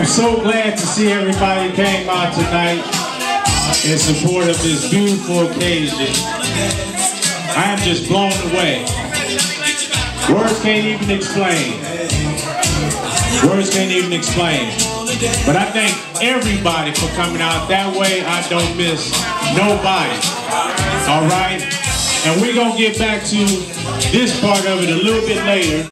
I'm so glad to see everybody came out tonight in support of this beautiful occasion. I am just blown away. Words can't even explain. Words can't even explain. But I thank everybody for coming out. That way I don't miss nobody. All right? And we're going to get back to this part of it a little bit later.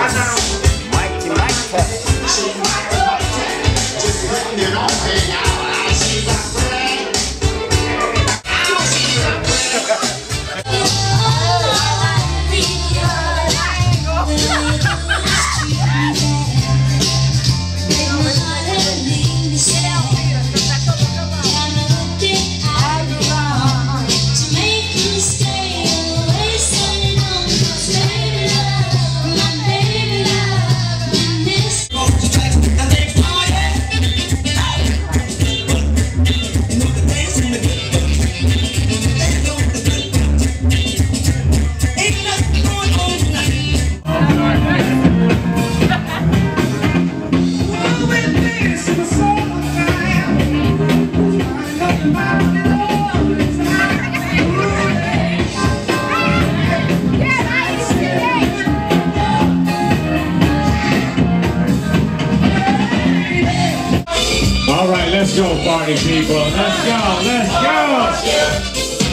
All right, let's go, party people. Let's go, let's go.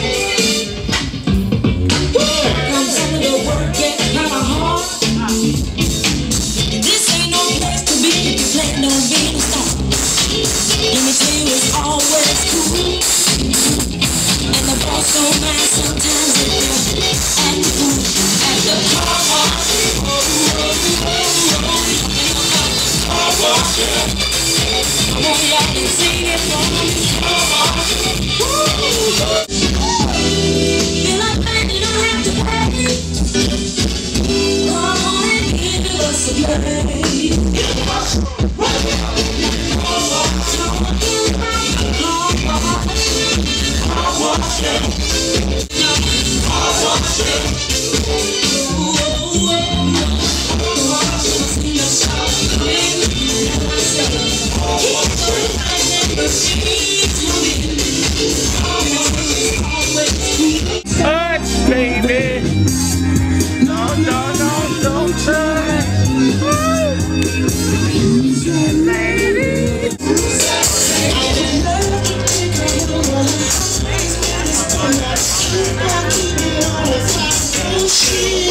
This ain't no place to be if you plan on being a star. Let me tell you, it's always cool. And the boss don't mind sometimes if you're at the pool, at the car wash. Come on, y'all can sing it for me. Feel like man, you don't have to pay. Come on and give us a play. Touch, baby. No, no, no, don't touch. Lady. She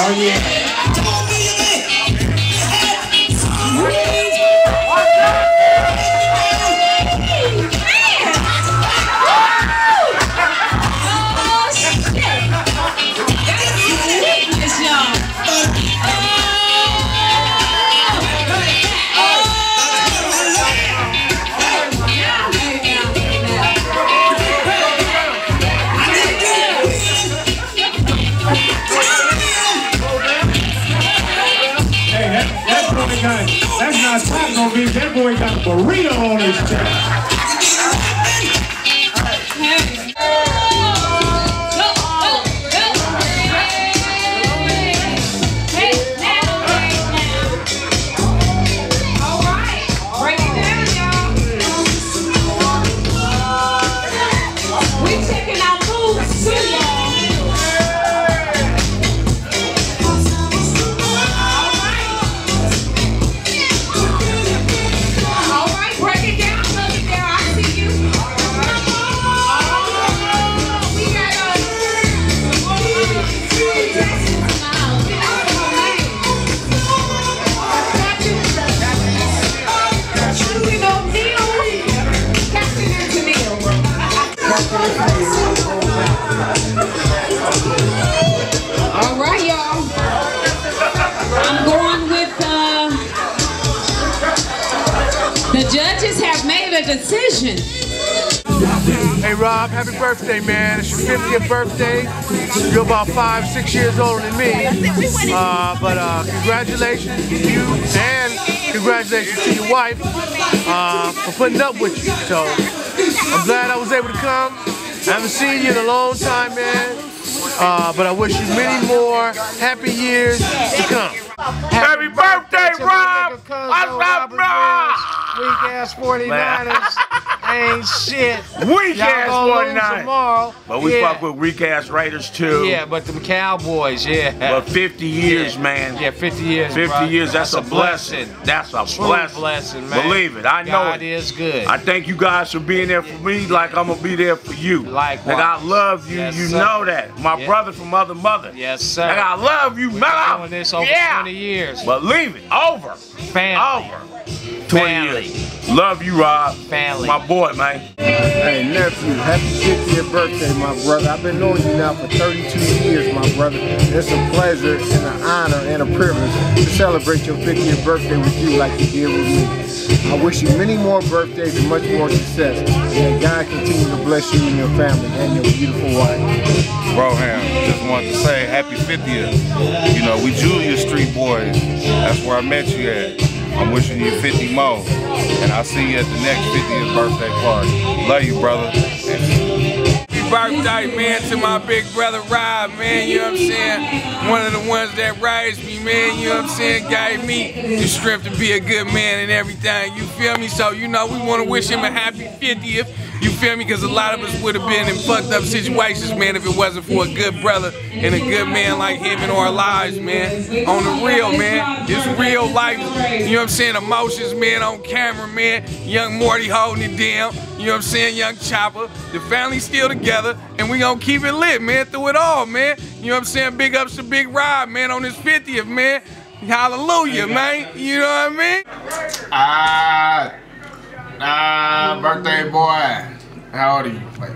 Oh yeah. That's not taco meat. That boy got a burrito on his chest. All right, break it down, y'all. We checking out moves too, y'all. All right, y'all. I'm going with the judges have made a decision. Hey Rob, happy birthday, man. It's your 50th birthday. You're about 5-6 years older than me. But congratulations to you and congratulations to your wife for putting up with you. So I'm glad I was able to come. I haven't seen you in a long time, man. But I wish you many more happy years to come. Happy birthday, Rob! What's up, Rob? Weak ass 49ers. Ain't shit. Weak ass 49ers. Tomorrow. But we fuck with weak ass Raiders too. Yeah, but them Cowboys, yeah. But 50 years, man. Yeah, 50 years. 50 bro. years, that's a blessing. That's a blessing, man. Believe it, I know God it. is good. I thank you guys for being there for me like I'm gonna be there for you. Likewise. Like I love you, Yes, you sir. know that. My brother from other mother. Yes, sir. Like I love you, We've man. been doing this over 20 years. Believe it, over. Family. Over. 20 years. Love you, Rob. Family. My boy, man. Hey, nephew, happy 50th birthday, my brother. I've been knowing you now for 32 years, my brother. It's a pleasure and an honor and a privilege to celebrate your 50th birthday with you like you did with me. I wish you many more birthdays and much more success. And God continue to bless you and your family and your beautiful wife. Broham, just wanted to say happy 50th. You know, we Julia Street boys. That's where I met you at. I'm wishing you 50 more. And I'll see you at the next 50th birthday party. Love you, brother. Happy birthday, man, to my big brother Rob, man, you know what I'm saying? One of the ones that raised me, man, you know what I'm saying? Gave me the strength to be a good man and everything, you feel me? So, you know, we want to wish him a happy 50th, you feel me? Because a lot of us would have been in fucked up situations, man, if it wasn't for a good brother and a good man like him in our lives, man. On the real, man. It's real life, you know what I'm saying? Emotions, man, on camera, man. Young Morty holding it down, you know what I'm saying? Young Chopper. The family's still together, and we gonna keep it lit, man, through it all, man. You know what I'm saying? Big ups to Big Rob, man, on his 50th, man. Hallelujah, man. You know what I mean? Birthday boy. How old are you? Like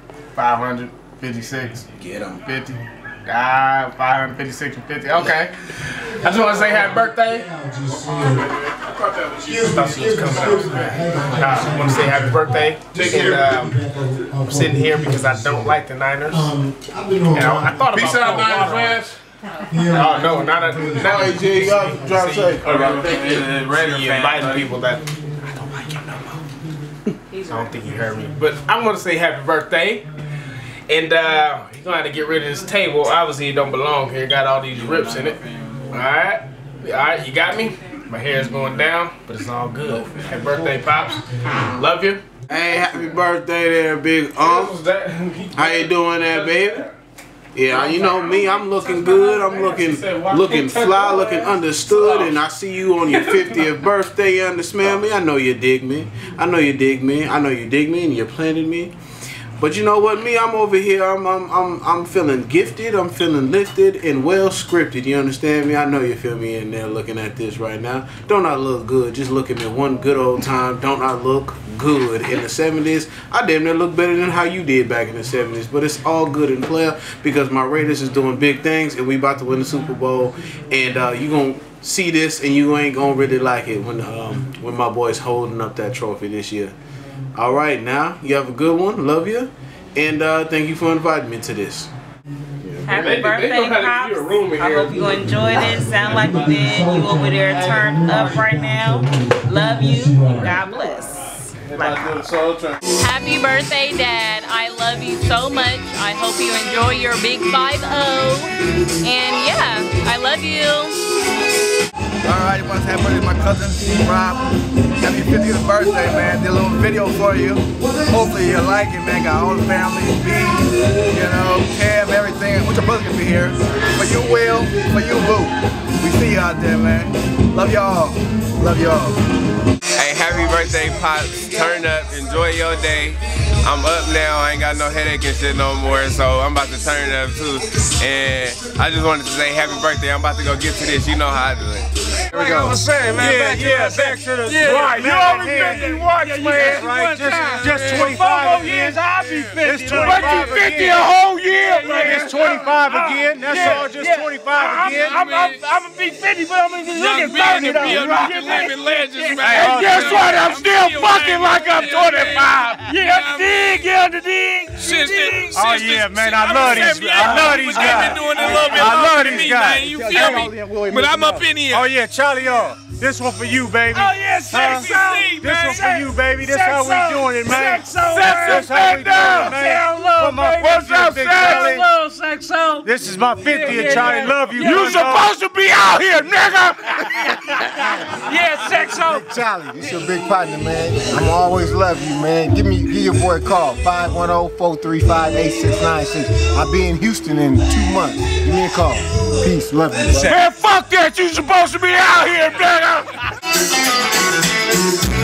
556? Get him. 50? 556 and 50. Okay. I just want to say happy birthday. I thought she was coming out. I want to say happy birthday. And I'm sitting here because I don't like the Niners. And I thought about Niners fans. Oh no, not AJ. You trying to say? Randy inviting people that I don't like you no more. I don't think you heard me, but I want to say happy birthday. And you're gonna have to get rid of this table. Obviously, it don't belong here. Got all these rips in it. All right, you got me. My hair's going down, but it's all good. Happy birthday, pops. Love you. Hey, happy birthday there, big How you doing there, baby? Yeah, you know me, I'm looking good, I'm looking fly, looking understood, and I see you on your 50th birthday, you understand me? I know you dig me, I know you dig me, I know you dig me, and you planted me. But you know what, me, I'm over here, I'm feeling gifted, I'm feeling lifted and well scripted, you understand me? I know you feel me in there looking at this right now. Don't I look good? Just look at me one good old time. Don't I look good? In the 70s, I damn near look better than how you did back in the 70s. But it's all good in play because my Raiders is doing big things and we about to win the Super Bowl. And you gonna see this and you ain't gonna really like it when my boy's holding up that trophy this year. All right, now you have a good one. Love you, and thank you for inviting me to this. Happy birthday, Pops. I hope you enjoy this. Sound like you did. You over there turned up right now. Love you. God bless. Happy birthday, Dad. I love you so much. I hope you enjoy your big 5-0. And yeah, I love you. Alright, once happy birthday to my cousin, Rob. Happy 50th birthday, man. Did a little video for you. Hopefully you like it, man. Got all the family, me, you know, Cam, everything. Wish your brother could be here. For you, Will. For you, Boo. We see you out there, man. Love y'all. Love y'all. Hey, happy birthday, Pops. Turn up. Enjoy your day. I'm up now. I ain't got no headache and shit no more, so I'm about to turn up too. And I just wanted to say happy birthday. I'm about to go get to this. You know how I do it. Here we go. I was saying, man, back to the right. You always 50 watch, man. Right, just 25 years, I'll be 50. It's 25 50 a whole year, man. It's 25 again. That's all, just 25 again. I'm gonna be 50, but I'm gonna be looking 30 though. Living legends, man. And guess what? I'm still fucking like I'm 25. Yeah, dig, yeah, the dig. Oh yeah, man, I love these guys. I love these guys. You feel me? But I'm up in here. Oh yeah, Charlie, this one for you, baby. Oh yeah, sexo. This one for you, baby. This how we doing it, man. Sexo, That's how we doing it, man. For my 50th, Big Charlie. Sexo. This is my 50th, Charlie. Love you. You supposed to be out here, nigga. Yeah, Sexo. Big Charlie, this your big partner, man. I'm always love you, man. Give your boy a call, 510-435-8696. I'll be in Houston in 2 months. Give me a call. Peace, love you. Man, fuck that. You supposed to be out here, nigga.